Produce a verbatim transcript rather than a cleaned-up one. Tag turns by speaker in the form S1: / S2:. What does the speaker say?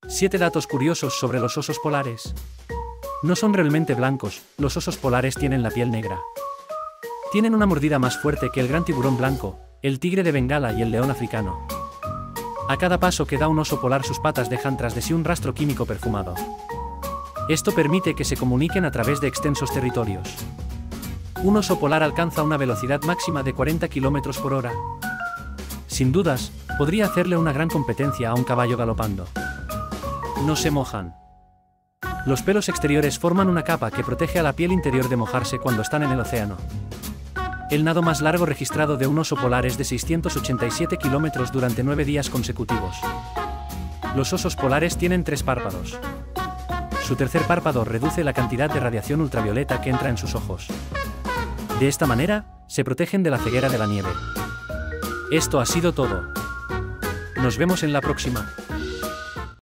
S1: siete datos curiosos sobre los osos polares. No son realmente blancos, los osos polares tienen la piel negra. Tienen una mordida más fuerte que el gran tiburón blanco, el tigre de Bengala y el león africano. A cada paso que da un oso polar sus patas dejan tras de sí un rastro químico perfumado. Esto permite que se comuniquen a través de extensos territorios. Un oso polar alcanza una velocidad máxima de cuarenta kilómetros por hora. Sin dudas, podría hacerle una gran competencia a un caballo galopando. No se mojan. Los pelos exteriores forman una capa que protege a la piel interior de mojarse cuando están en el océano. El nado más largo registrado de un oso polar es de seiscientos ochenta y siete kilómetros durante nueve días consecutivos. Los osos polares tienen tres párpados. Su tercer párpado reduce la cantidad de radiación ultravioleta que entra en sus ojos. De esta manera, se protegen de la ceguera de la nieve. Esto ha sido todo. Nos vemos en la próxima.